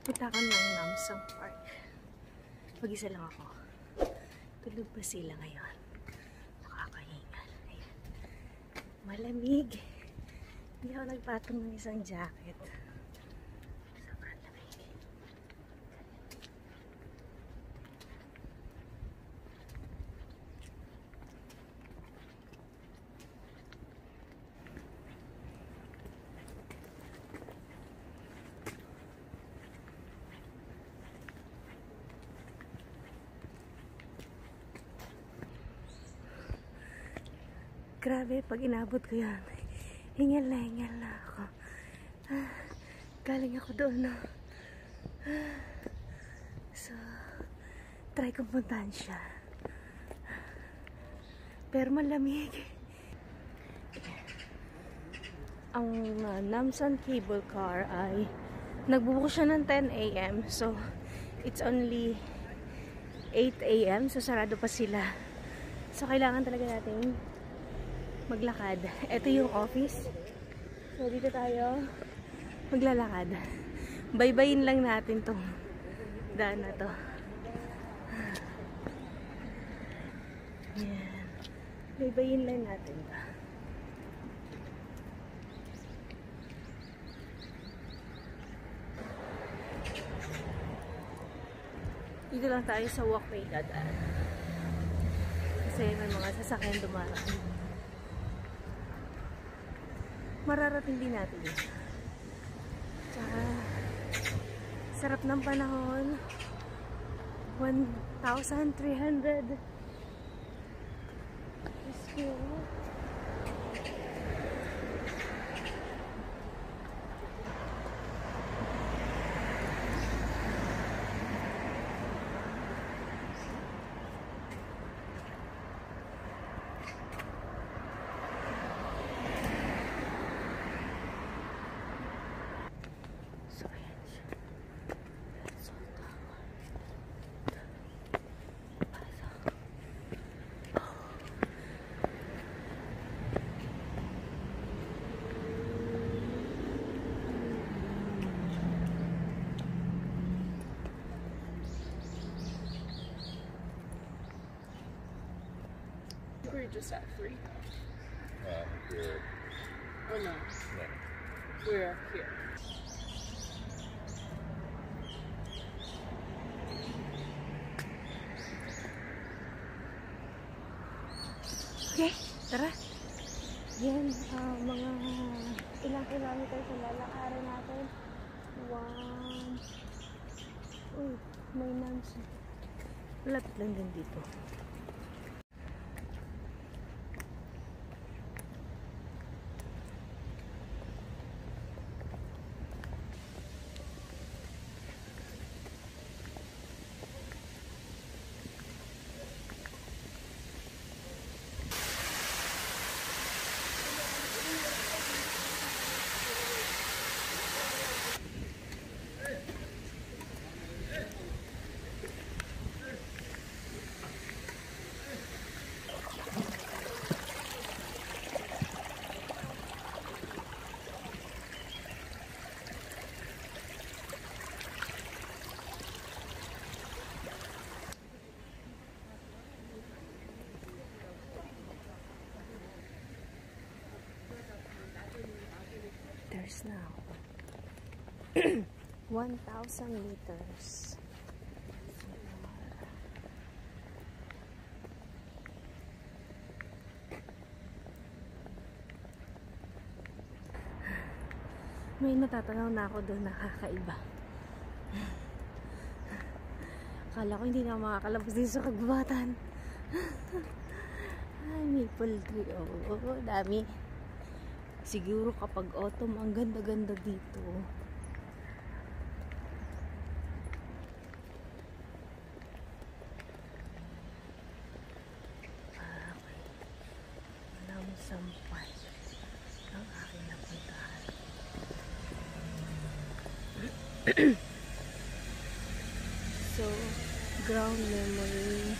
Punta ko ng Namsang Park. Mag-isa lang ako. Tulog pa sila ngayon. Nakakahingal. Ayan. Malamig. Hindi ako nagpatong ng isang jacket. Sobrang lamig. Grabe, pag inabot ko yan, hingal na ako. Galing ako doon, no? So, try kong puntahan siya. Pero malamig. Ang Namsan Cable Car ay nagbubuko siya ng 10 AM. So, it's only 8 AM. So, sarado pa sila. So, kailangan talaga natin maglakad. Ito yung office. So, dito tayo maglalakad. Baybayin lang natin tong daan na to. Yan. Baybayin lang natin to. Dito lang tayo sa walkway dadaan. Kasi may mga sasakyan dumarating. Mararating din natin yun. Tsaka, sarap ng panahon. 1,300. Excuse me. We're just at 3. We're... Oh no. No. We're here. Okay, tara. Yan, mga ilang kilometer sa lalakarin natin. 1. Uy, may Namsan. Lapit lang din dito. Liters now. 1,000 liters. May natatanaw na ako doon, nakakaiba. Akala ko hindi na ako makakalabas din sa kagubatan. Ay, maple tree. Oo, dami. Siguro kapag autumn, ang ganda-ganda dito. Okay. Namsang Park ang aking napuntahan. So, ground memory.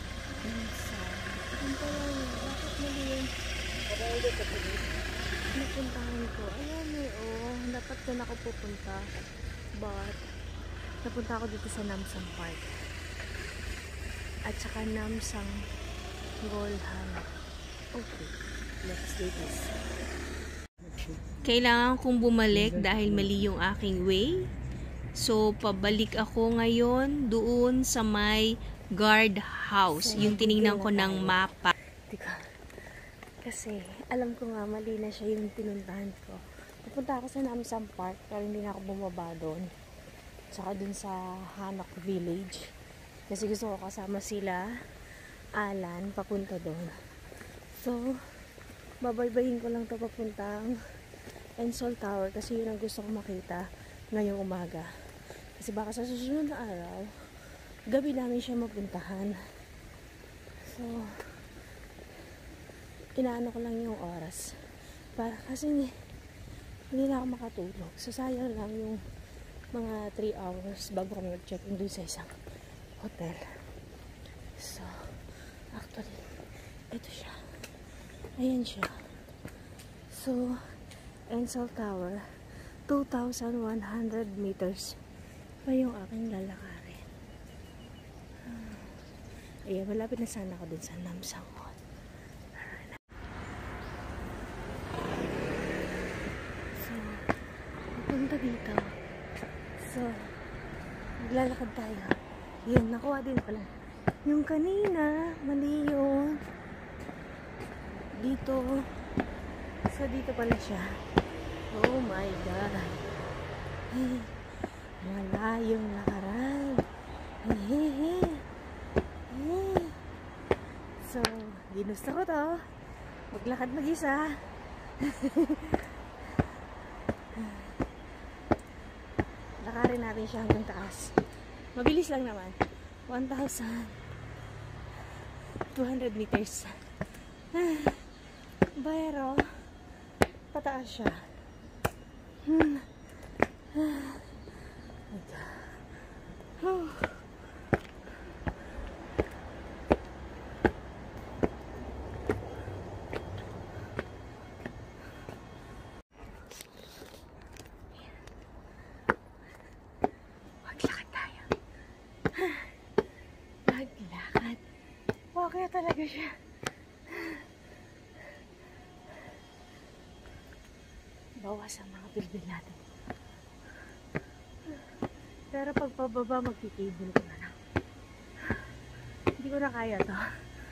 Inside. Ang parang, bakit mali yun? Parang ulit sa pulis. pupuntahan ko. Ayan eh, oh. Dapat doon ako pupunta. But, napunta ako dito sa Namsang Park. At saka Namsang Golhan. Okay, let's do this. Kailangan kong bumalik dahil mali yung aking way. So, pabalik ako ngayon doon sa may guard house. Yung tinignan ko ng mapa. Kasi, alam ko nga, mali na siya yung pinuntahan ko. Pupunta ako sa Namsang Park, pero hindi na ako bumaba doon. Saka doon sa Hanok Village. Kasi gusto ko kasama sila, Alan, papunta doon. So, babaybayin ko lang ito papuntang Ensol Tower kasi yun ang gusto ko makita ngayong umaga. Kasi baka sa susunod na araw, gabi namin siya mapuntahan. So, inaano ko lang yung oras. Para kasi hindi na ako makatulog. So, sayang lang yung mga 3 hours bago kami mag-check-in doon sa isang hotel. So, actually, ito siya. Ayan siya. So, Ensol Tower, 2,100 meters pa yung aking lalakarin. Ayan, malapit na sana ako dun sa Namsang Mall. So, pupunta dito. So, maglalakad tayo. Yun, nakuha din pala. Yung kanina, mali yun. Dito. So, dito pala siya. Oh my God. Hey, malayong lakaran. Hey, hey, hey. So, ginusto ko to. Maglakad mag-isa. Lakarin natin siya hanggang taas. Mabilis lang naman. 1,200 meters. Pero, pataas siya. Maglakad tayo. Maglakad. Wow, kaya talaga siya. Bawas ang mga bilbil natin. Pero pag pababa, magkikibol ko na lang. Hindi ko na kaya to.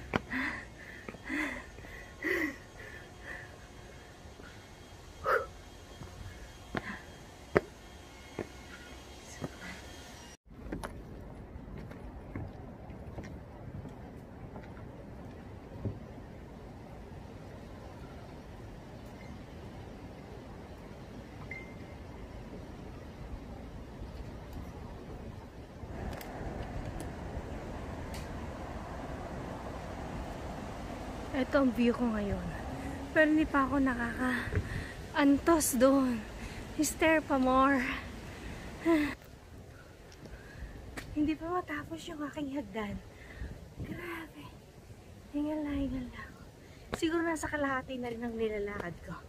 Ito ang view ko ngayon. Pero hindi pa ako nakaka-antos doon. Stare pa more. Hindi pa matapos yung aking hagdan. Grabe. Hingal lang. Siguro nasa kalahati na rin ang nilalakad ko.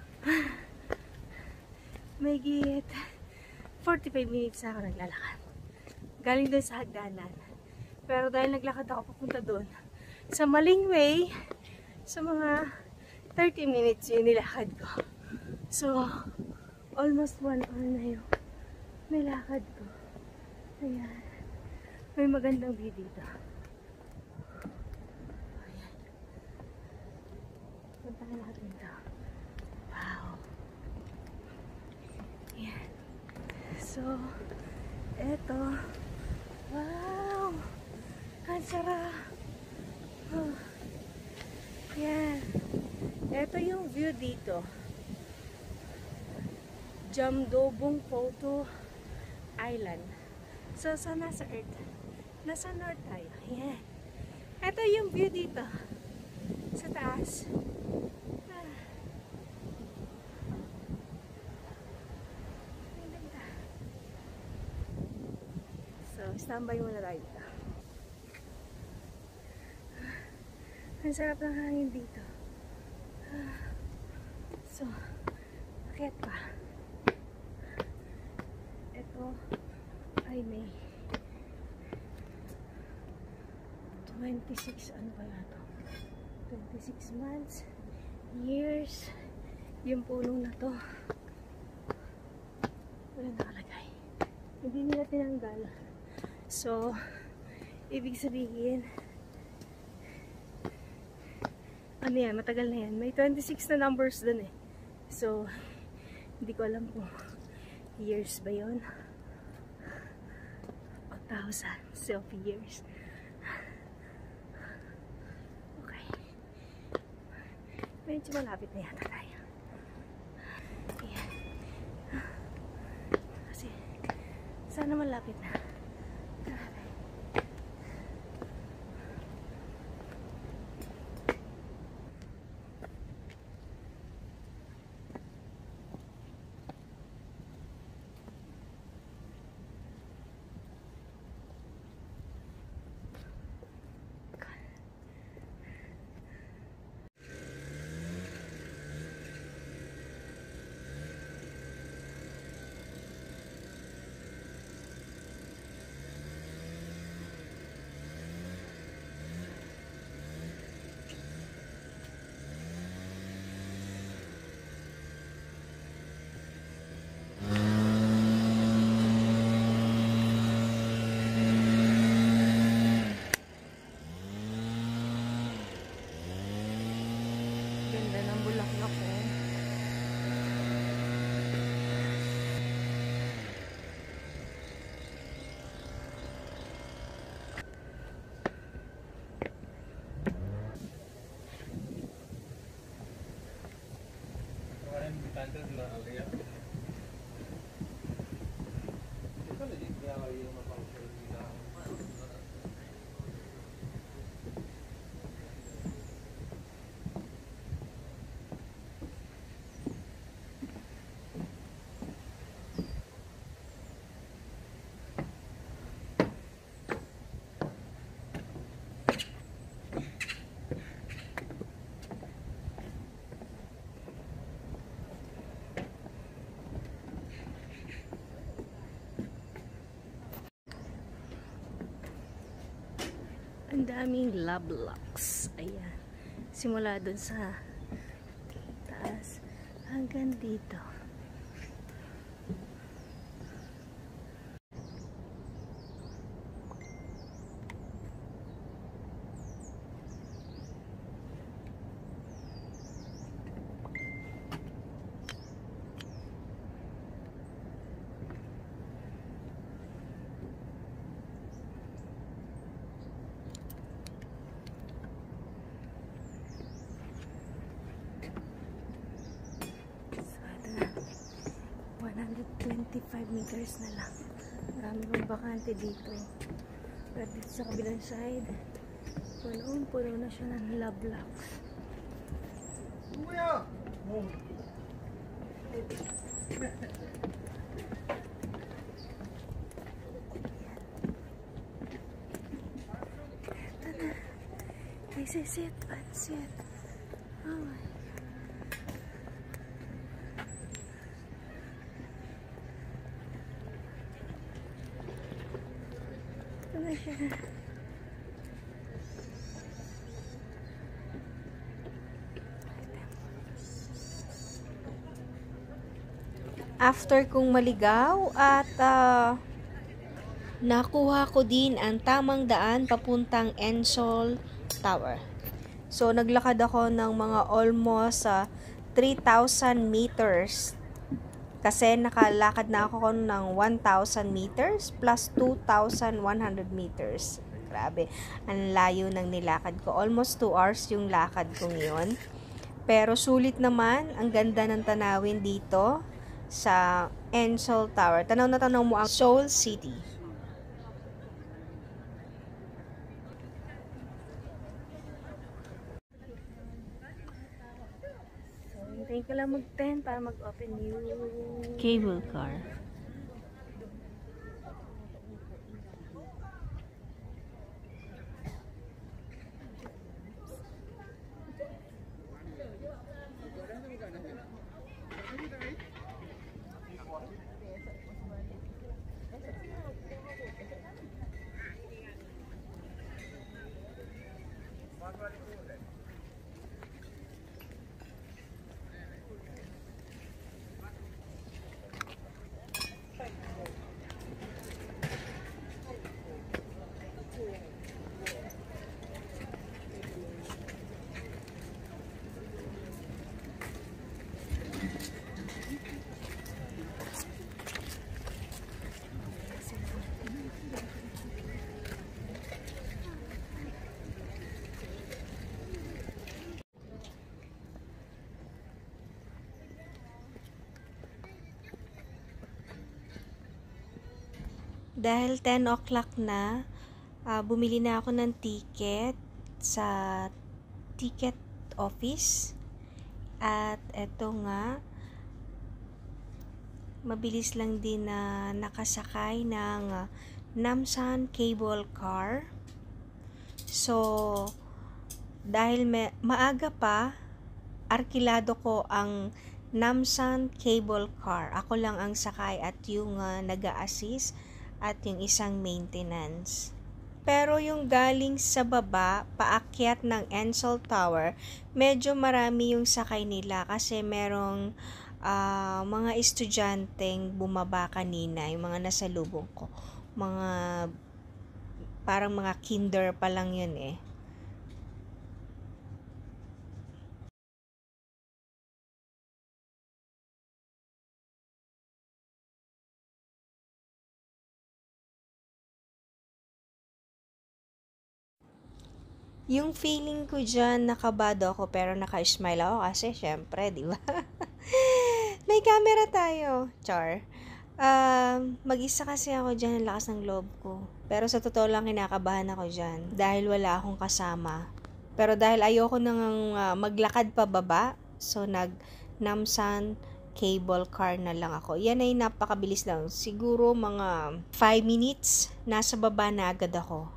May git 45 minutes na ako naglalakad. Galing doon sa hagdanan. Pero dahil naglakad ako papunta doon, sa maling way, sa mga 30 minutes yung nilakad ko. So, almost 1 hour na yung nilakad ko. Ayan. May magandang view dito. Ayan. Puntahan natin ito. Wow. Ayan. So, eto. Wow. Ang sarap. Oh. Yan. Ito yung view dito. Jamdobong Photo Island. So, sa nasa Earth. Nasa North tayo. Yan. Ito yung view dito. Sa taas. Ah. Ang ganda. So, standby muna tayo dito. Ang sarap ng hangin dito. So, Akyat pa. Ito ay may 26, ano kaya to? 26 months, years, yung punong na to. Wala nakalagay. Hindi nila tinanggal. So, ibig sabihin, ano yan, matagal na yan. May 26 na numbers dun eh. So, hindi ko alam kung years ba yun o thousands of years. Okay. Medyo malapit na yata tayo. Ayan. Kasi, sana malapit na. Grabe. Ganda ng bulaklak ko. Ang daming lovelocks. Ayan. Simula dun sa taas hanggang dito. So, ito na. 125 meters na lang. Marami pang bakante dito. Pero dito sa kabilang side, puno na siya ng lovelocks. Ito na. This is it. That's it. Oh my God. Ito na siya. After kong maligaw at nakuha ko din ang tamang daan papuntang Ensol Tower. So, naglakad ako ng mga almost 3,000 meters. Kasi nakalakad na ako ng 1,000 meters plus 2,100 meters. Grabe, ang layo ng nilakad ko. Almost 2 hours yung lakad kong yun. Pero sulit naman, ang ganda ng tanawin dito sa Ensol Tower. Tanaw na tanaw mo ang Seoul City. So, hintayin ko lang mag-10 para mag-open yung cable car. Dahil 10 o'clock na, bumili na ako ng ticket sa ticket office. At eto nga, mabilis lang din na nakasakay ng Namsan Cable Car. So, dahil maaga pa, arkilado ko ang Namsan Cable Car. Ako lang ang sakay at yung nag-a-assist at yung isang maintenance. Pero yung galing sa baba, paakyat ng Ensol Tower, medyo marami yung sakay nila kasi merong mga estudyanteng bumaba kanina, yung mga nasa lubong ko. Parang mga kinder pa lang yun eh. Yung feeling ko dyan, nakabado ako pero naka-smile ako kasi syempre, di ba? May camera tayo, char. Mag-isa kasi ako dyan, ang lakas ng loob ko. Pero sa totoo lang, kinakabahan ako dyan dahil wala akong kasama. Pero dahil ayoko nang maglakad pababa, so nag-Namsan cable car na lang ako. Yan ay napakabilis lang. Siguro mga 5 minutes, nasa baba na agad ako.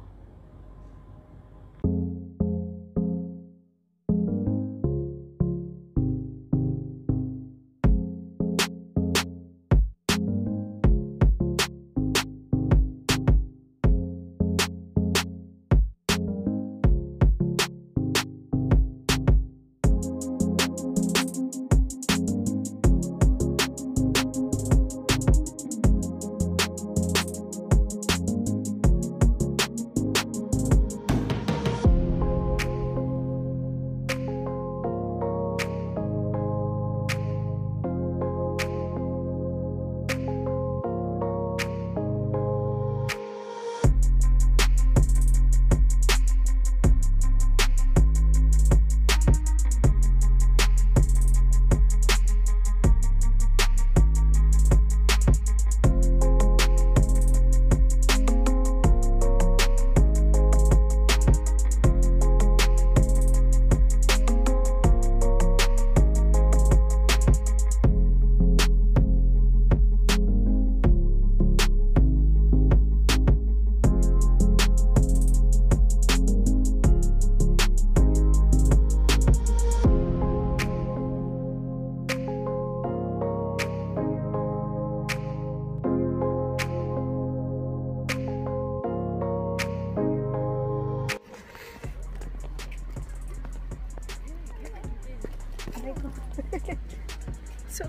So,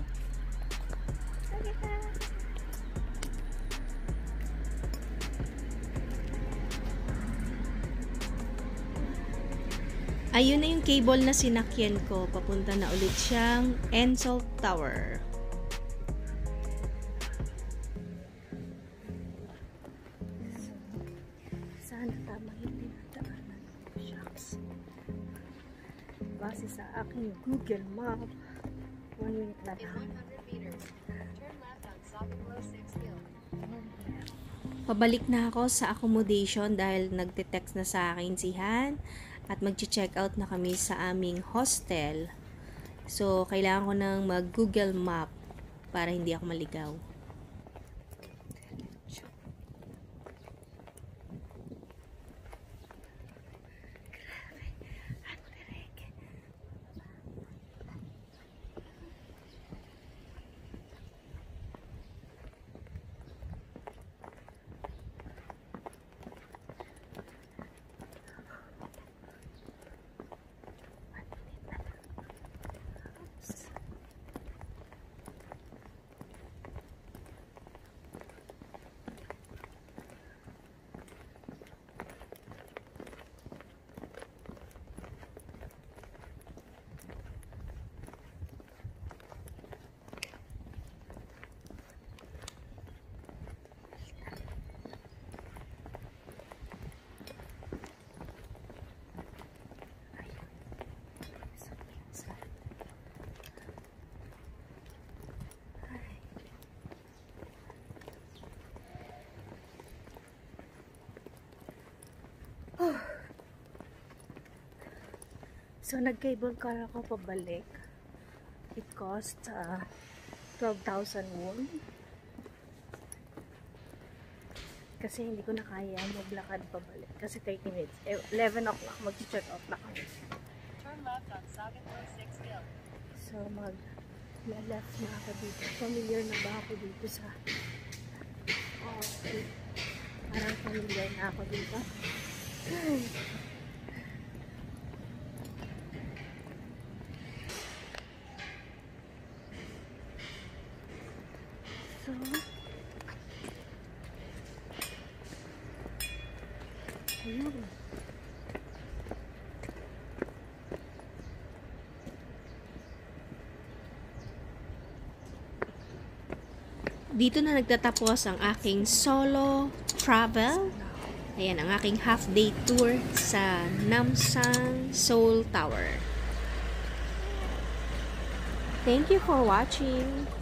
ayun na yung cable na sinakyan ko. Papunta na ulit siyang Ensol Tower. Sana tama yung pinagdaanan. Shucks. Base sa aking Google Map, 1 minute na lang. Pabalik na ako sa accommodation dahil nagte-text na sa akin si Han at mag-check out na kami sa aming hostel. So, kailangan ko nang mag-Google Map para hindi ako maligaw. So, nag-cable car ako pabalik. It cost 12,000 won. Kasi hindi ko na kaya maglakad pabalik. Kasi 30 minutes. 11 o'clock, mag-check out na kami. Turn left on Sagat Road 6 Hill. So, mag-left na ako dito. Familiar na ba ako dito sa... Okay. Parang familiar na ako dito. So, ayun. Dito na nagtatapos ang aking solo travel. Ayan, ang aking half-day tour sa Namsan Seoul Tower. Thank you for watching.